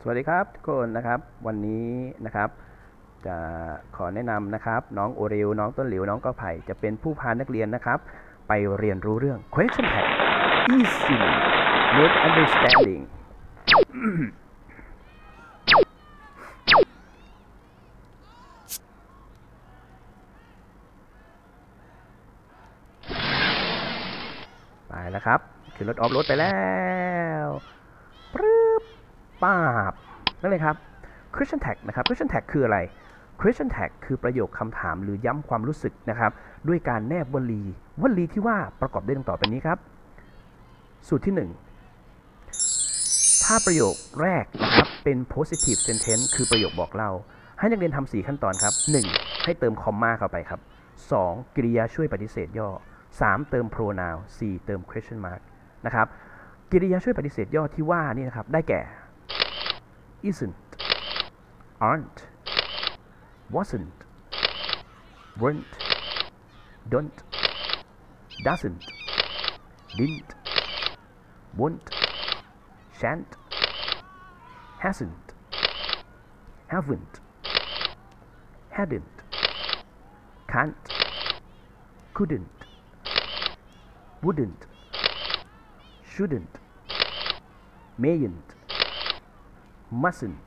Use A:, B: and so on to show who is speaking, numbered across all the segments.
A: สวัสดีครับทุกคนนะครับวันนี้นะครับจะขอแนะนำนะครับน้องโอเรลน้องต้นหลิวน้องกอไผ่จะเป็นผู้พานักเรียนนะครับไปเรียนรู้เรื่อง question tag easy make understanding ไปแล้วครับขึ้นรถออฟรถไปแล้วปึ๊บป้าบนั่นเลยครับ question tag นะครับ question tag คืออะไร question tag คือประโยคคำถามหรือย้ำความรู้สึกนะครับด้วยการแนบวลีที่ว่าประกอบด้วยดังต่อไปนี้ครับสูตรที่ 1ถ้าประโยคแรกนะครับเป็น positive sentence คือประโยคบอกเล่าให้นักเรียนทำ4ขั้นตอนครับ 1. ให้เติมคอมมาเข้าไปครับ 2. กริยาช่วยปฏิเสธย่อ 3. เติม pronoun 4. เติม question mark นะครับกริยาช่วยปฏิเสธย่อที่ว่านี่นะครับได้แก่ isn't aren't wasn't weren't don't doesn't didn't won't shan't hasn't haven't hadn't can't couldn't wouldn't shouldn't mayn't mustn't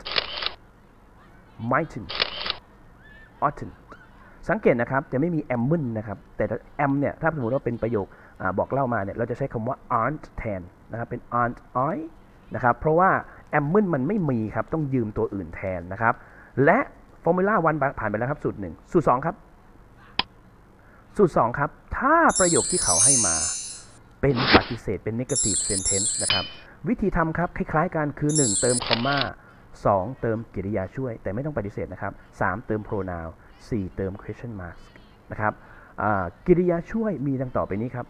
A: mightn't oughtn't สังเกตนะครับจะไม่มี amn't นะครับแต่ am เนี่ยถ้าสมมติว่าเป็นประโยคบอกเล่ามาเนี่ยเราจะใช้คำว่า aren't แทนนะครับเป็น aren't I นะครับเพราะว่า amn't มันไม่มีครับต้องยืมตัวอื่นแทนนะครับและฟอร์มูล่า1ผ่านไปแล้วครับสูตร1สูตร2ครับสูตร2ครับถ้าประโยคที่เขาให้มาเป็นปฏิเสธเป็น negative sentence นะครับวิธีทำครับคล้ายๆกันคือ1เติมคอมมา2เติมกริยาช่วยแต่ไม่ต้องปฏิเสธนะครับ3เติม pronoun 4เติม question mark นะครับกริยาช่วยมีดังต่อไปนี้ครับ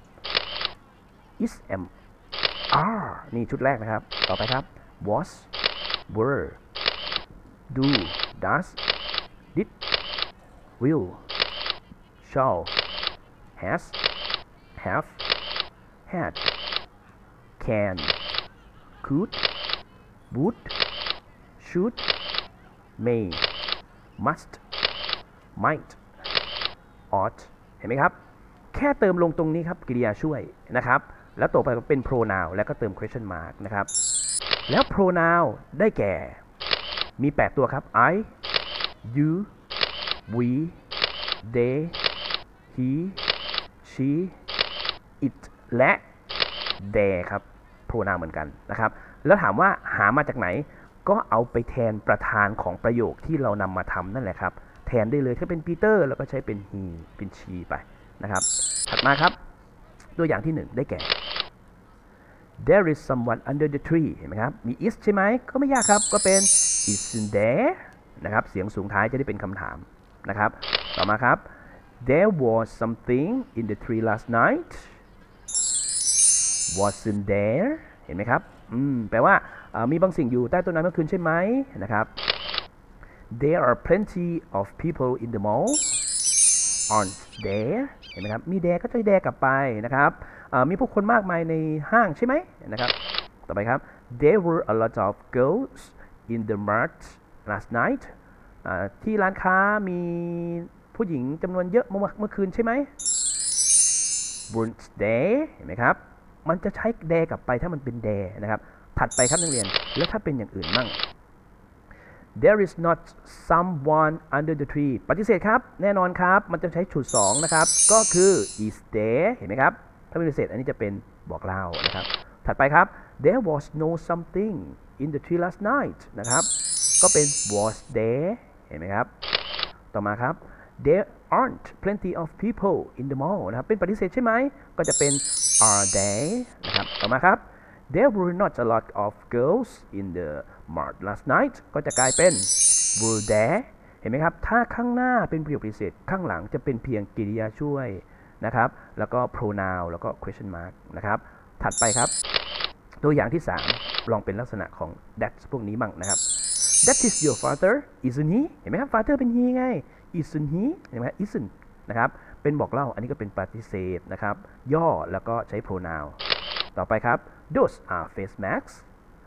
A: is am are นี่ชุดแรกนะครับต่อไปครับ was were do does did will shall has have had can could would should may must might ought เห็นไหมครับแค่เติมลงตรงนี้ครับกริยาช่วยนะครับแล้วต่อไปก็เป็น pronoun แล้วก็เติม question mark นะครับแล้ว pronoun ได้แก่มี8ตัวครับ I you we they he she it และ their ครับ pronoun เหมือนกันนะครับแล้วถามว่าหามาจากไหนก็เอาไปแทนประธานของประโยคที่เรานำมาทำนั่นแหละครับแทนได้เลยถ้าเป็น Peter แล้วก็ใช้เป็น he เป็น she ไปนะครับถัดมาครับตัวอย่างที่ 1 ได้แก่ there is someone under the tree เห็นไหมครับมี is ใช่ไหมก็ไม่ยากครับก็เป็น isn't there นะครับเสียงสูงท้ายจะได้เป็นคำถามนะครับต่อมาครับ there was something in the tree last night wasn't there เห็นไหมครับแปลว่ามีบางสิ่งอยู่ใต้ต้นไม้เมื่อคืนใช่ไหมนะครับ there are plenty of people in the mall aren't there เห็นไหมครับมี there ก็จะ there กลับไปนะครับมีผู้คนมากมายในห้างใช่ไหมนะครับต่อไปครับ there were a lot of girls in the mart last night ที่ร้านค้ามีผู้หญิงจำนวนเยอะเมื่อคืนใช่ไหม weren't there เห็นไหมครับมันจะใช้ there กลับไปถ้ามันเป็น there นะครับถัดไปครับนักเรียนแล้วถ้าเป็นอย่างอื่นมั่ง there is not someone under the tree ปฏิเสธครับแน่นอนครับมันจะใช้ฉุด2นะครับก็คือ is there เห็นไหมครับถ้าปฏิเสธอันนี้จะเป็นบอกเล่านะครับถัดไปครับ there was no something in the tree last night นะครับก็เป็น was there เห็นไหมครับต่อมาครับ there aren't plenty of people in the mall นะครับเป็นปฏิเสธใช่ไหมก็จะเป็น are there นะครับต่อมาครับthere were not a lot of girls in the mart last night ก็จะกลายเป็น were there เห็นไหมครับถ้าข้างหน้าเป็นประโยคปฏิเสธข้างหลังจะเป็นเพียงกริยาช่วยนะครับแล้วก็ pronoun แล้วก็ question mark นะครับถัดไปครับตัวอย่างที่3ลองเป็นลักษณะของ that พวกนี้บ้างนะครับ that is your father isn't he เห็นไหมครับ father เป็น he ไง isn't he เห็นไหม isn't นะครับเป็นบอกเล่าอันนี้ก็เป็นปฏิเสธนะครับย่อแล้วก็ใช้ pronoun ต่อไปครับ those are face masks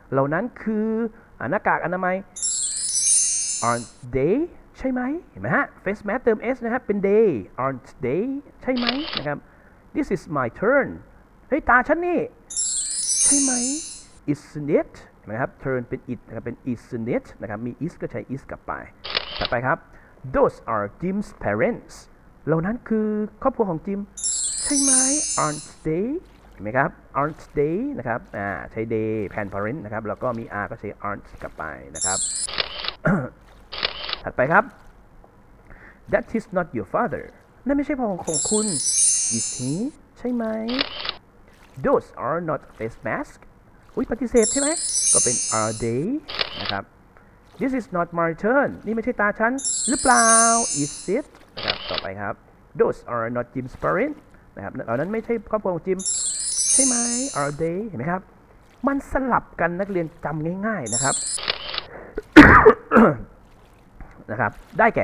A: เหล่านั้นคือหน้ากากอนามัย aren't they ใช่ไหมเห็นไหมฮะ face mask เติม s นะครับเป็น they aren't they ใช่ไหมนะครับ this is my turn เฮ้ยตาฉันนี่ใช่ไหม isn't it นะครับ turn เป็น it นะครับเป็น isn't it นะครับมี is ก็ใช้ is กลับไปต่อไปครับ those are Jim's parents เหล่านั้นคือครอบครัวของจิมใช่ไหม aren't they เห็นไหมครับ aren't they นะครับใช้ they แทน parent นะครับแล้วก็มี are ก็ใช้ aren't กลับไปนะครับ ถัดไปครับ that is not your father นั่นไม่ใช่พ่อของคุณ is he ใช่ไหม those are not face mask อุ๊ยปฏิเสธใช่ไหมก็เป็น are they นะครับ this is not my turn นี่ไม่ใช่ตาฉันหรือเปล่า is it นะครับต่อไปครับ those are not Jim's parents นะครับเหล่านั้นไม่ใช่ครอบครัวของจิมใช่ไหม are they เห็นไหมครับมันสลับกันนักเรียนจำง่ายๆนะครับ นะครับได้แก่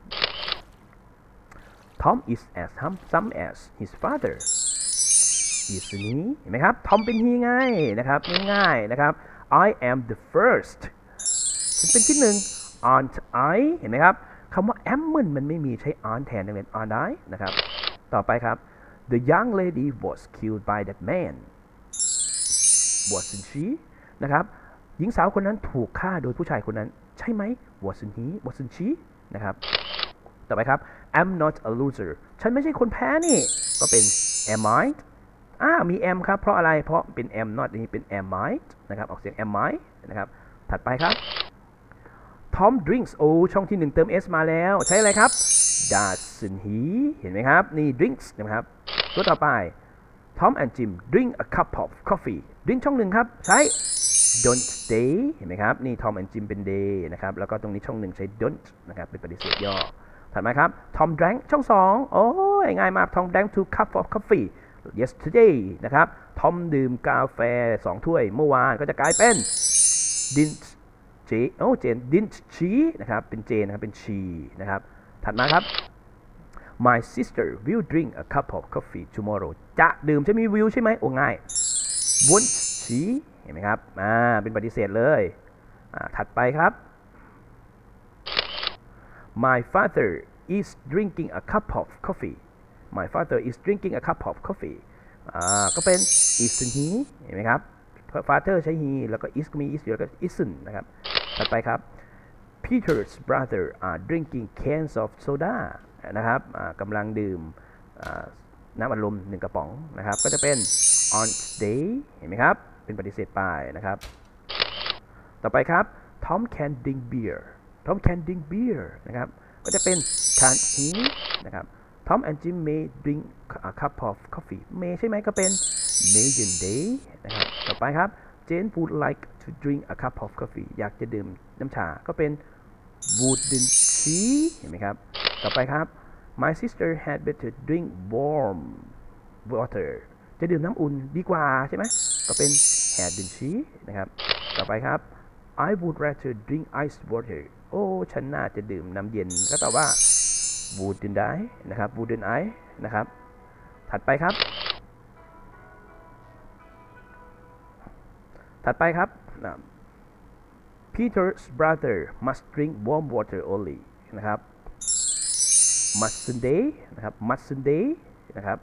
A: Tom is as handsome as his father is he เห็นไหมครับ Tom เป็น he ไงนะครับง่ายๆนะครับ I am the first ฉันเป็นที่หนึ่ง aren't I เห็นไหมครับคำว่า am มันไม่มีใช้ aren't แทนนักเรียน aren't I นะครับต่อไปครับ the young lady was killed by that man wasn't she นะครับหญิงสาวคนนั้นถูกฆ่าโดยผู้ชายคนนั้นใช่ไหม wasn't he wasn't she นะครับต่อไปครับ I'm not a loser ฉันไม่ใช่คนแพ้นี่ก็เป็น am I มี am ครับเพราะอะไรเพราะเป็น am not นี้เป็น am I นะครับออกเสียง am I นะครับถัดไปครับ Tom drinks ช่องที่1เติม s มาแล้วใช้อะไรครับ doesn't he เห็นไหมครับนี่ drinks นะครับตัวต่อไป Tom and Jim drink a cup of coffee drink ช่อง1ครับใช้ don't they เห็นไหมครับนี่ Tom and Jim เป็น they นะครับแล้วก็ตรงนี้ช่อง1ใช้ don't นะครับเป็นปฏิเสธย่อถัดมาครับ Tom drank ช่อง2โอ้ยง่ายมาก Tom drank 2 cup of coffee yesterday นะครับ Tom ดื่มกาแฟ2ถ้วยเมื่อวานก็จะกลายเป็น didn't Jane didn't she นะครับเป็น Jane นะครับเป็น she นะครับถัดมาครับ My sister will drink a cup of coffee tomorrow จะดื่มจะมี will ใช่ไหมโอ้ง่าย won't she เห็นไหมครับเป็นปฏิเสธเลยถัดไปครับ My father is drinking a cup of coffee My father is drinking a cup of coffee ก็เป็น isn't he เห็นไหมครับ father ใช้ he แล้วก็ is ก็มี is อยู่แล้วก็ isn't นะครับถัดไปครับ Peter's brother are drinking cans of soda นะครับกำลังดื่มน้ำอัดลม1กระป๋องนะครับก็จะเป็น aren't they เห็นไหมครับเป็นปฏิเสธไปนะครับต่อไปครับ Tom can drink beer Tom can drink beer นะครับก็จะเป็น can't he นะครับ Tom and Jim may drink a cup of coffee may ใช่ไหมก็เป็น mayn't they นะครับต่อไปครับ Jane would like to drink a cup of coffee อยากจะดื่มน้ำชาก็เป็น wouldn't she เห็นไหมครับต่อไปครับ My sister had better drink warm water จะดื่มน้ำอุ่นดีกว่าใช่ไหมก็เป็น hadn't she นะครับต่อไปครับ I would rather drink ice water ฉันน่าจะดื่มน้ำเย็นก็ตอบว่า wouldn't I นะครับ wouldn't I นะครับถัดไปครับPeter's brother must drink warm water only นะครับ mustn't they นะครับ mustn't they นะครับ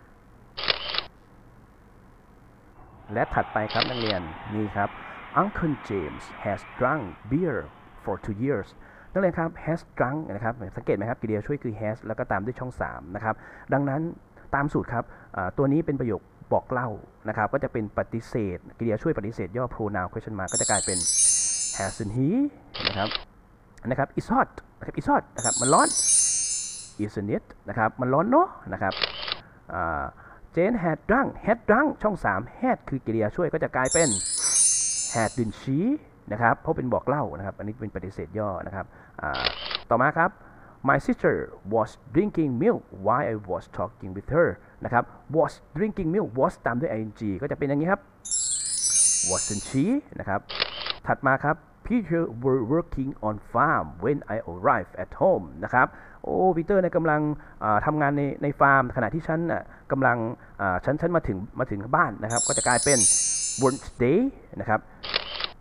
A: และถัดไปครับนักเรียนนี่ครับ Uncle James has drunk beer for 2 years นักเรียนครับ has drunk นะครับสังเกตไหมครับกริยาช่วยคือ has แล้วก็ตามด้วยช่อง3นะครับดังนั้นตามสูตรครับตัวนี้เป็นประโยคบอกเล่านะครับก็จะเป็นปฏิเสธกริยาช่วยปฏิเสธย่อ pronoun question mark ก็จะกลายเป็น hasn't he นะครับ it's hot นะครับ it's hot นะครับมันร้อน isn't it นะครับมันร้อนเนาะนะครับJane had drunk ช่อง3 had คือกริยาช่วยก็จะกลายเป็น hadn't she นะครับเพราะเป็นบอกเล่านะครับอันนี้เป็นปฏิเสธย่อนะครับต่อมาครับ My sister was drinking milk while I was talking with her นะครับ was drinking milk was ตามด้วย ing ก็จะเป็นอย่างนี้ครับ wasn't she นะครับถัดมาครับ Peter were working on farm when I arrived at home นะครับปีเตอร์เนี่ยกำลังทำงานในฟาร์มขณะที่ฉันกำลังฉันมาถึงบ้านนะครับก็จะกลายเป็น weren't they นะครับ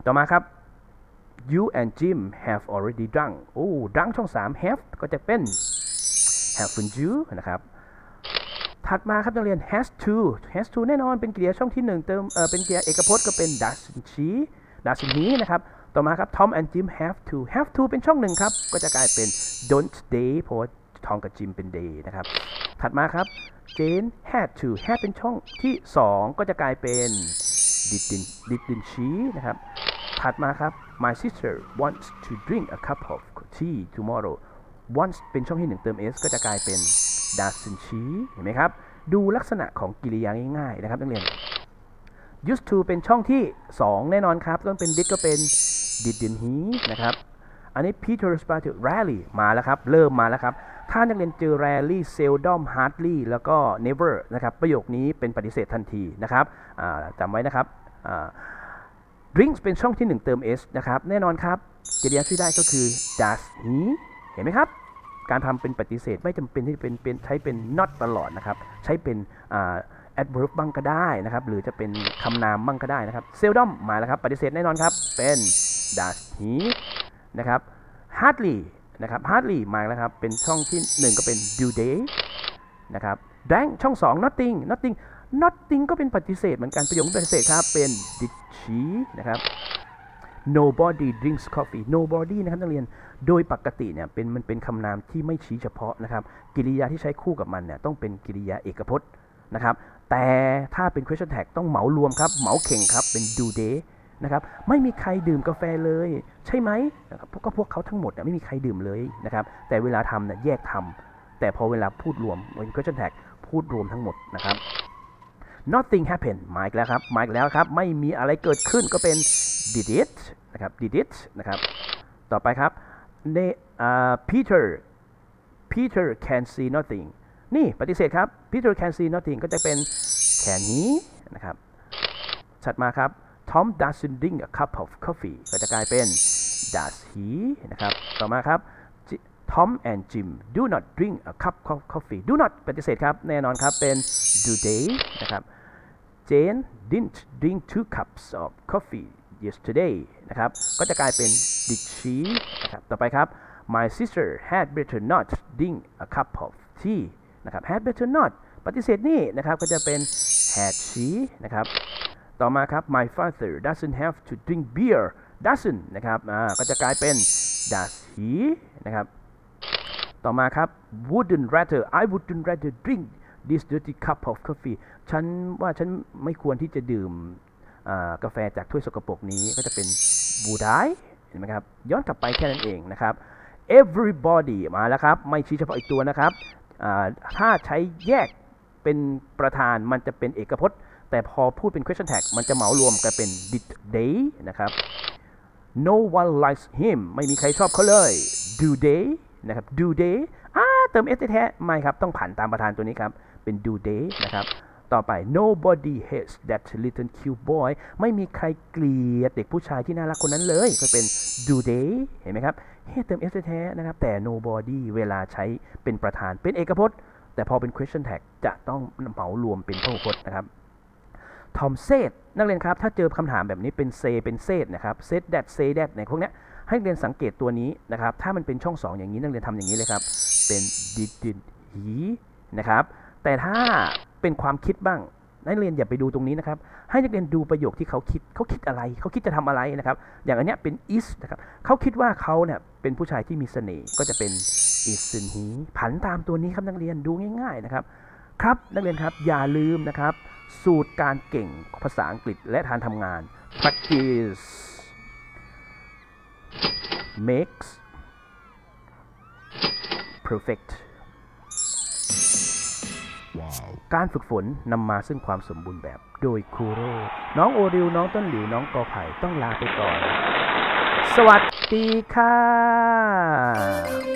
A: ต่อมาครับ you and Jim have already drunk โอ้ drunk ช่อง3 have ก็จะเป็น haven't you นะครับถัดมาครับนักเรียน has to แน่นอนเป็นกริยาช่องที่1เติมเป็นกริยาเอกพจน์ก็เป็น doesn't he นะครับต่อมาครับ Tom and Jim have to เป็นช่อง1ครับก็จะกลายเป็น don't they เพราะว่าทอมกับจิมเป็น they นะครับถัดมาครับ Jane hadเป็นช่องที่2ก็จะกลายเป็น didn't she นะครับถัดมาครับ my sister wants to drink a cup of tea tomorrow wants เป็นช่องที่1เติม s ก็จะกลายเป็น doesn't she เห็นไหมครับดูลักษณะของกริยาง่ายๆนะครับนักเรียน used to เป็นช่องที่2แน่นอนครับต้องเป็น did ก็เป็น didn't he นะครับอันนี้ Peter started rarely มาแล้วครับเริ่มมาแล้วครับถ้านักเรียนเจอ rarely seldom hardly แล้วก็ never นะครับประโยคนี้เป็นปฏิเสธทันทีนะครับจำไว้นะครับdrinks เป็นช่องที่1เติม s นะครับแน่นอนครับกริยาที่ได้ก็คือ does he เห็นไหมครับการทำเป็นปฏิเสธไม่จำเป็นที่เป็นใช้เป็น not ตลอดนะครับใช้เป็นadverb บ้างก็ได้นะครับหรือจะเป็นคำนามบ้างก็ได้นะครับ seldom มาแล้วครับปฏิเสธแน่นอนครับเป็น does he นะครับ hardly นะครับ hardly มาแล้วครับเป็นช่องที่1ก็เป็น do they นะครับ drank ช่อง2 nothing ก็เป็นปฏิเสธเหมือนกันประโยคปฏิเสธครับเป็น did she นะครับ nobody drinks coffee nobody นะครับนักเรียนโดยปกติเนี่ยมันเป็นคำนามที่ไม่ชี้เฉพาะนะครับกริยาที่ใช้คู่กับมันเนี่ยต้องเป็นกริยาเอกพจน์นะครับแต่ถ้าเป็น question tag ต้องเหมารวมครับเหมาเข่งครับเป็น do they นะครับไม่มีใครดื่มกาแฟเลยใช่ไหมนะครับก็พวกเขาทั้งหมดไม่มีใครดื่มเลยนะครับแต่เวลาทำเนี่ยแยกทำแต่พอเวลาพูดรวมเป็น question tag พูดรวมทั้งหมดนะครับ nothing happened มาอีกแล้วครับไม่มีอะไรเกิดขึ้นก็เป็น did it นะครับ did it นะครับต่อไปครับPeter can see nothing นี่ปฏิเสธครับ Peter can see nothing ก็จะเป็น can he นะครับถัดมาครับ Tom doesn't drink a cup of coffee ก็จะกลายเป็น does he นะครับต่อมาครับ Tom and Jim do not drink a cup of coffee do not ปฏิเสธครับแน่นอนครับเป็น do they นะครับ Jane didn't drink 2 cups of coffee yesterday นะครับก็จะกลายเป็น did she นะครับต่อไปครับ my sister had better not drink a cup of tea นะครับ had better not ปฏิเสธนี่นะครับก็จะเป็น had she นะครับต่อมาครับ my father doesn't have to drink beer doesn't นะครับก็จะกลายเป็น does he นะครับต่อมาครับ wouldn't rather drink this dirty cup of coffee ฉันไม่ควรที่จะดื่มกาแฟจากถ้วยสกปรกนี้ก็จะเป็น would I เห็นไหมครับย้อนกลับไปแค่นั้นเองนะครับ everybody มาแล้วครับไม่ชี้เฉพาะอีกตัวนะครับถ้าใช้แยกเป็นประธานมันจะเป็นเอกพจน์แต่พอพูดเป็น question tag มันจะเหมารวมกันเป็น did they นะครับ no one likes him ไม่มีใครชอบเขาเลย do they นะครับ do they เติม s แท้ไม่ครับต้องผ่านตามประธานตัวนี้ครับเป็น do they นะครับต่อไป nobody hates that little cute boy ไม่มีใครเกลียดเด็กผู้ชายที่น่ารักคนนั้นเลยก็เป็น do they เห็นไหมครับเติม s แท้นะครับแต่ nobody เวลาใช้เป็นประธานเป็นเอกพจน์แต่พอเป็น question tag จะต้องเหมารวมเป็นพหูพจน์นะครับ Tom said นักเรียนครับถ้าเจอคำถามแบบนี้เป็น say เป็น said นะครับ said that ในพวกนี้ให้เรียนสังเกตตัวนี้นะครับถ้ามันเป็นช่อง2อย่างนี้นักเรียนทำอย่างนี้เลยครับเป็น did he นะครับแต่ถ้าเป็นความคิดบ้างนักเรียนอย่าไปดูตรงนี้นะครับให้นักเรียนดูประโยคที่เขาคิดอะไรเขาคิดจะทำอะไรนะครับอย่างอันนี้เป็น is นะครับเขาคิดว่าเขาเนี่ยเป็นผู้ชายที่มีเสน่ห์ก็จะเป็น isn't he ผันตามตัวนี้ครับนักเรียนดูง่ายๆนะครับครับนักเรียนครับอย่าลืมนะครับสูตรการเก่งภาษาอังกฤษและการทำงาน practice makes perfect การฝึกฝนนำมาซึ่งความสมบูรณ์แบบโดยครูโรน้องโอริวน้องต้นหลิวน้องกอไผ่ต้องลาไปก่อนสวัสดีค่ะ